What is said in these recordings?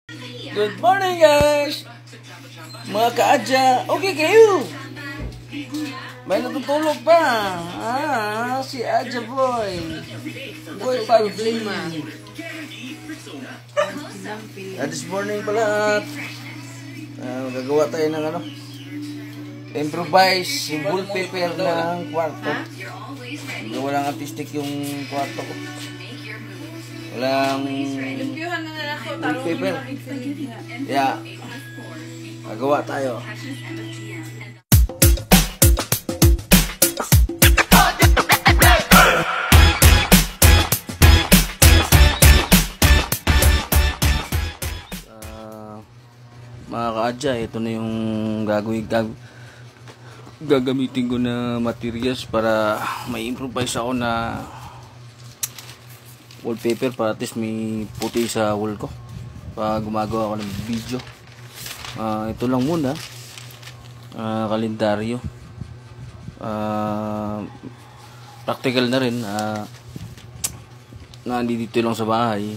Good morning guys! Mga kaadya, okay kayo? May natutulog pa. Si Adja Boy. Boy 5 this morning pala. Gagawa tayo ng improvise yung wallpaper ng kwarto. Walang artistic yung kwarto ko. Walang wallpaper. Yeah. Gagawa tayo. Mga kaadya, ito na yung gagamitin ko na materials para may improvise ako na wallpaper para at least may puti sa wall ko pag gumagawa ako ng video. Ito lang muna, kalendaryo, practical na rin, na dito lang sa bahay.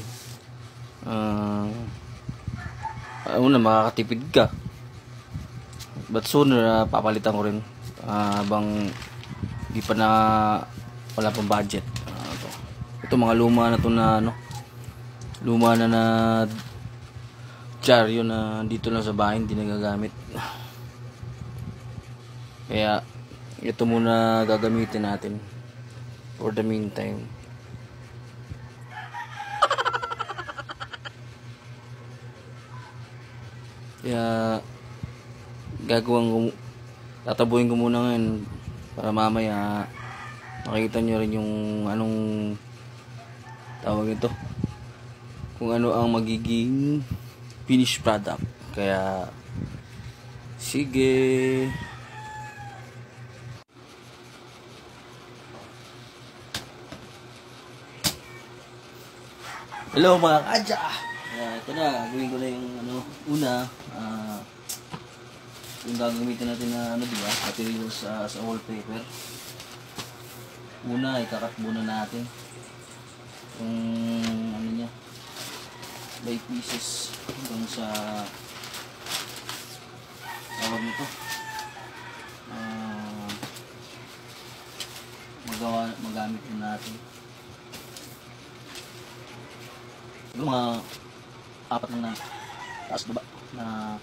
Una, makakatipid ka, but sooner papalitan ko rin habang di pa na wala pang budget. Ito mga luma na to na luma na dyaryo na dito lang sa bahay, hindi nagagamit. Kaya ito muna gagamitin natin for the meantime. Kaya tatabuhin ko muna ngayon para mamaya makita nyo rin yung anong tawag ito, kung ano ang magiging finished product. Kaya sige. Hello mga kaadya. Ito na, gawin ko na yung una, yung gagamitin natin na diba, materials sa wallpaper. Una, ikakat muna natin yung niya by pieces hanggang sa tawag nito, magamit na natin yung mga apat na taas baba na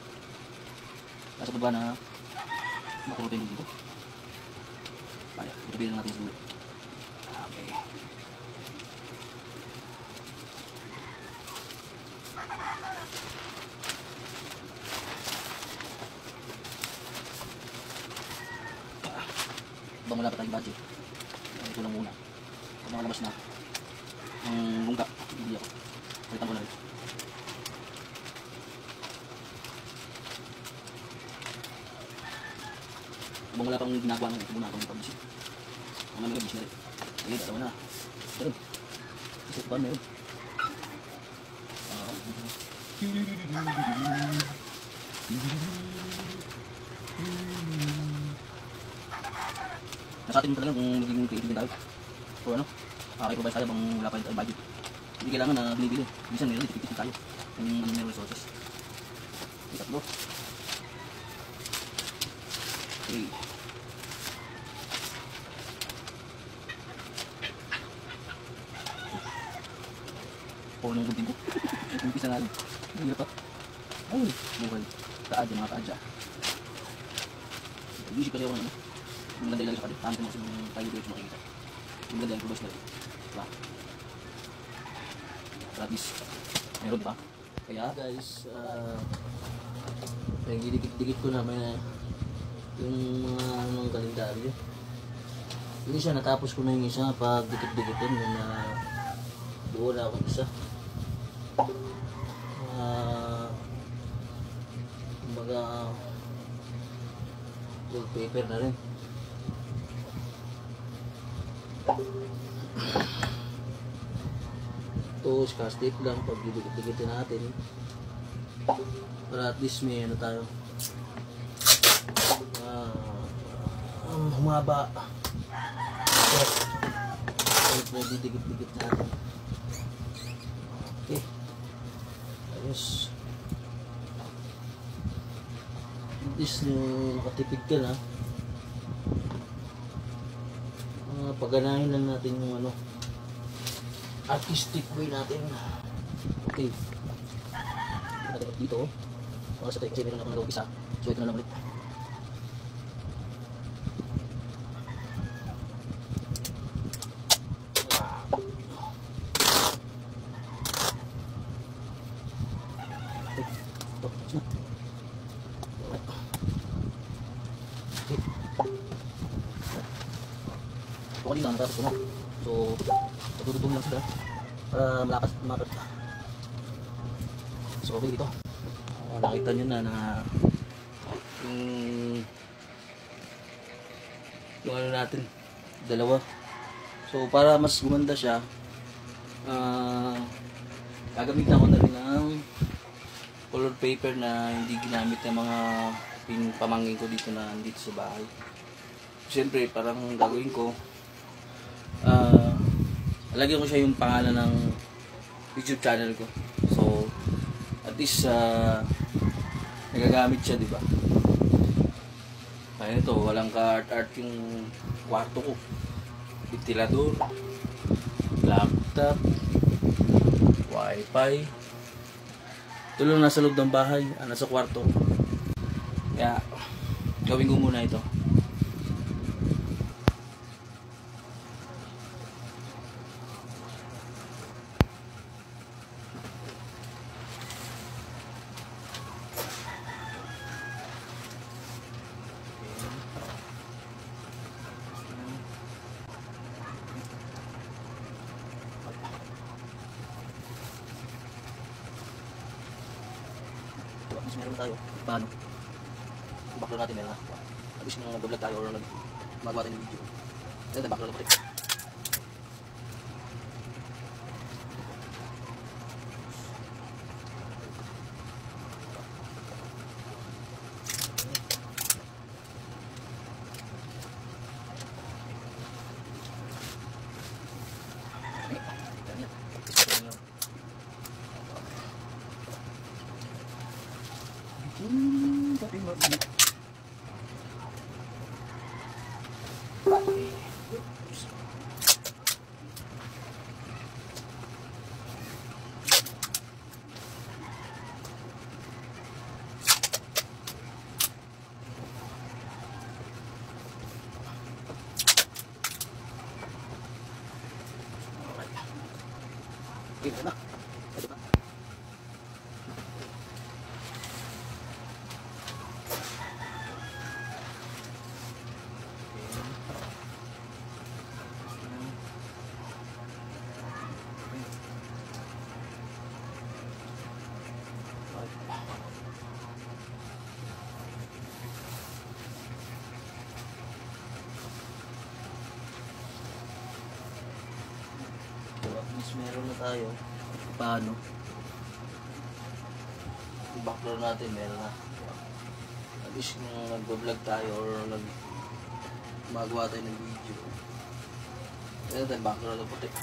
makurutin dito. Kaya itubihin natin sa ulo. Okay. Bang wala pa tayong budget, ito lang muna. Kung makalabas na ang bungka, hindi ako palitan ko na rin. Kung wala pang ginagawa ng ito muna akong pag-isip, kung namin nag-isip na rin, ayun, dalawa na meron, isip ba meron. Nasa atin talaga kung magiging creative tayo o makaka-improvise tayo bang wala pa yung budget. Hindi kailangan na binibili, minsan meron, tipid-tipid tayo kung meron resources. Tatlo, okay. Nung gunting ko umpisa nga rin, ang hirap pa. Ay, buhay kaadya mga kaadya. Music kasi ako na maganda ilagay sa kalit, tahan ko mo yung tayo dito makikita. Maganda yung improvise na rin, diba? Para at least meron pa. Kaya guys, dikit-dikit ko na may yung mga kalendaryo. Yung isa natapos ko na yung isa, pag dikit-dikitin yun na buo na akong isa. Kumbaga wallpaper na rin. Ito scotch tape lang pag didikit-dikitin natin para at least may tayo humaba. Ito didikit-dikit natin. Okay. Ayos. At least nakatipid ka na. Paganahin lang natin yung ano, artistic way natin. Okay. Dito. Para sa tayo kasi meron ako nagawang isa. So ito na lang ulit. So kanina natapos ko na. So tututong lang sila para malakas. So okay dito. Nakita nyo na yung ano natin, dalawa. So para mas gumanda siya, gagamitan ko na rin ng colored paper na hindi ginamit ng mga pamangkin ko dito na dito sa bahay. Siyempre parang gagawin ko, lagyan ko siya yung pangalan ng YouTube channel ko. So at least nagagamit siya, di ba? Kaya ito, walang ka-art yung kwarto ko. Ventilador, laptop, wifi. Ito lang nasa loob ng bahay, nasa kwarto. Kaya gawin ko muna ito. Mas meron tayo. Paano? Background natin meron na. At least nung nag-vlog tayo or magawa tayo ng video. Ito tayo background natin. Tapi mag Gimana? Ito ba? Mas meron na tayo. Paano? Yung background natin meron na. At least kung nag-vlog tayo or magawa tayo ng video. Meron tayo background na puti.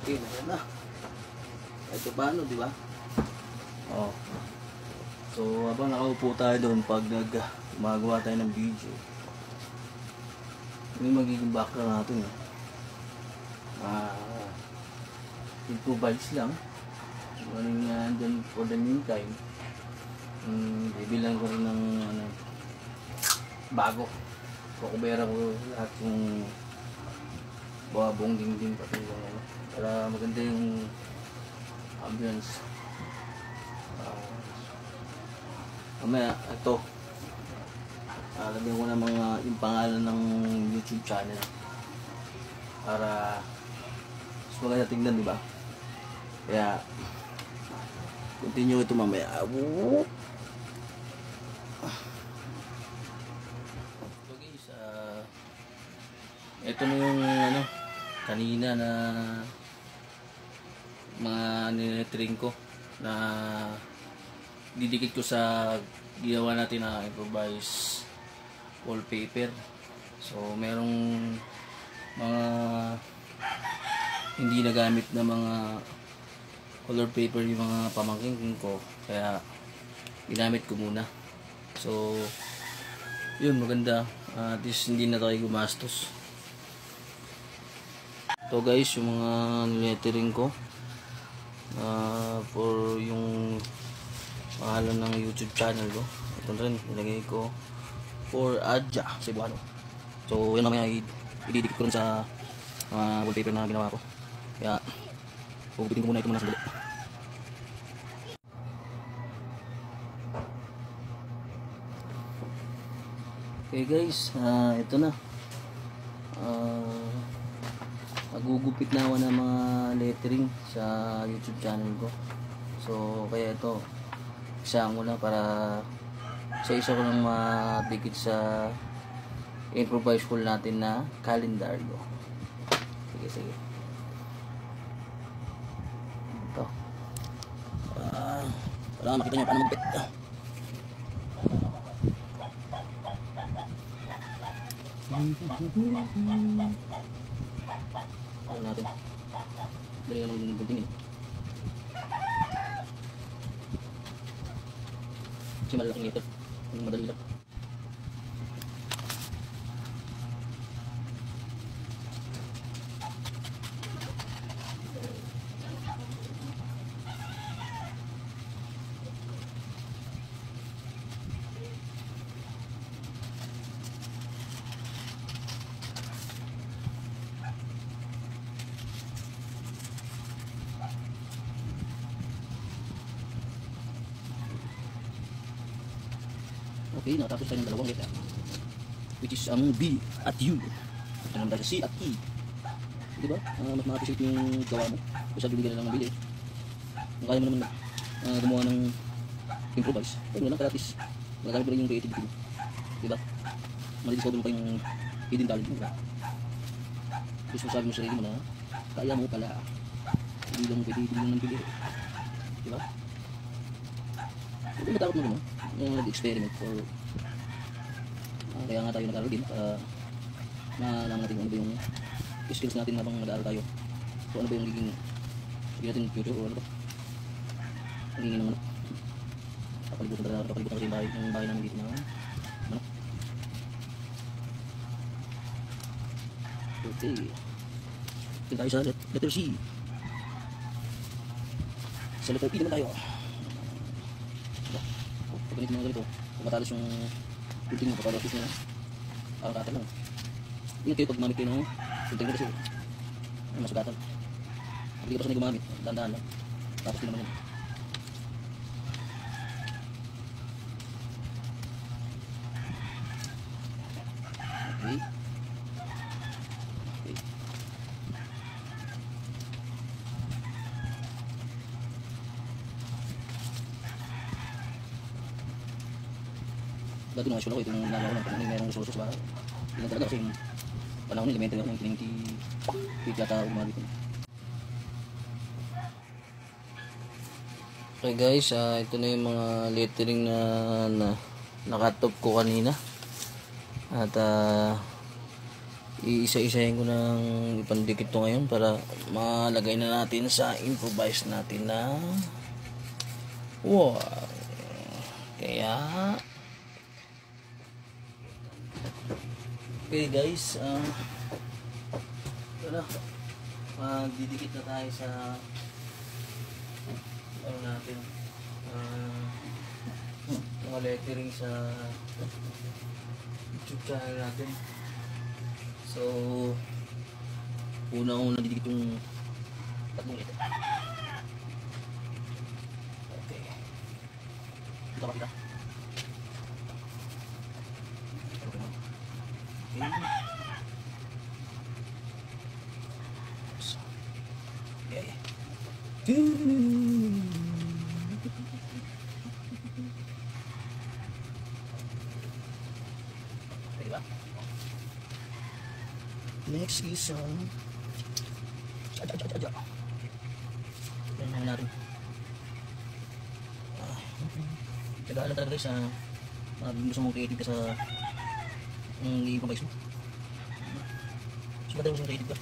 Okay, na. Ito paano, di ba? Oh. So, habang nakaupo tayo doon pag gumagawa tayo ng video, may magiging background natin eh. Improvise lang. Running dyan for the meantime. Bibilang ko rin ng bago. Kukubera ko lahat yung buong dingding pati yung para maganda yung ambience. Mamaya ito lagyan ko na yung pangalan ng YouTube channel para mas maganda tingnan, di ba? Kaya continue ito mamaya. So guys, ito na yung kanina na mga niletring ko na didikit ko sa ginawa natin na improvise wallpaper. So merong mga hindi nagamit na mga color paper yung mga pamangkin ko, kaya ginamit ko muna. So yun, maganda. At least hindi na tayo gumastos. Ito guys, yung mga lettering ko for yung pangalan ng YouTube channel ko. Ito rin, nilagay ko for Adja Cebuano. So yun, mamaya ididikit ko rin sa wallpaper na ginawa ko. Kaya pugupitin ko muna ito muna sandali. Okay guys, ito na. Magugupit na ako ng mga lettering sa YouTube channel ko. So kaya ito, isang ko na para sa isa ko lang madikit sa improvise pool natin na kalendaryo. Sige. Ito. Para makita nyo paano magpit. Ano natin? Dali lang ng guntingin. Kasi malalaking ito. Madali lang. Okay, nakatapos tayo ng dalawang letter, which is ang B at U. Ito naman tayo sa C at E. Diba? Mas makapisiit yung gawa mo kasi bibigyan na lang ng bili. Kung kaya mo naman gumawa ng improvise, ayun lang, kaya at least magagamit mo rin yung creativity mo. Diba? Mali-discover mo pa yung hidden talent mo. Gusto mo sabi mo sa sarili mo na kaya mo pala, hindi lang pwede din ng bili. Diba? Hindi matakot mo naman yung nag-experiment for kaya nga tayo nag-aaral din para malaman natin ano ba yung skills natin habang nag-aaral tayo. So ano ba yung magiging natin future o ano ba magiging ng papalibutan kasi yung bahay namin dito na ano. Okay, ito tayo sa letter C. Sa letter E naman tayo. Pag ganito mga ganito, kung matalas yung printing mo, kapag office mo parang katal lang. Ingat kayo pag gumamit kayo ng printing mo kasi masugatan. Pag di ka pa sanay gumamit, dahan-dahan lang, tapos din naman yun. Okay. Dati nung high school ako, itong nalaman ko lang kung merong resources ba. Hindi lang talaga kasi yung panahon nila, elementary ako, 1998 yata umabit ko. Okay guys, ito na yung mga lettering na nakatop ko kanina. At iisa-isahin ko ng ipandikit to ngayon para malagay na natin sa improvise natin na wow. Kaya okay guys, didikit na tayo sa ano natin, mga lettering sa YouTube channel natin. So unang-una didikit yung tatlong letter. Okay, ito kapita. Okay. Diba? Next is yan natin. Tagaan talaga guys, gusto mong creative ka sa i-improvise mo. Sila tayo gusto mong creative ka.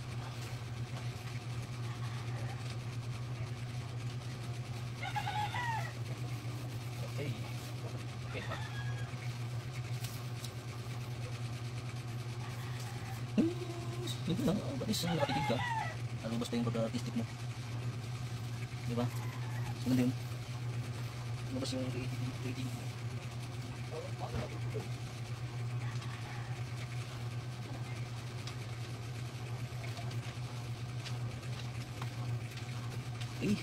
Okay. Okay pa. Hindi lang, batis nakatitig ka. Ano basta yung pag-artistic mo. Diba? Maganda yun. Ano basta yung creative mo. Okay.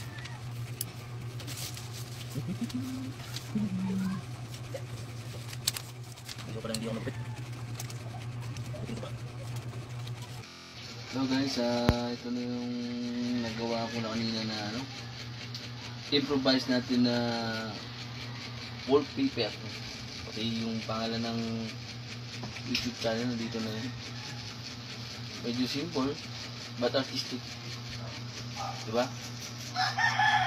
Ito pa lang hindi ako nagpit. So guys, ito na yung nagawa ko na kanina na improvise natin na wallpaper. Kasi yung pangalan ng YouTube channel nandito na yun. Medyo simple but artistic, diba?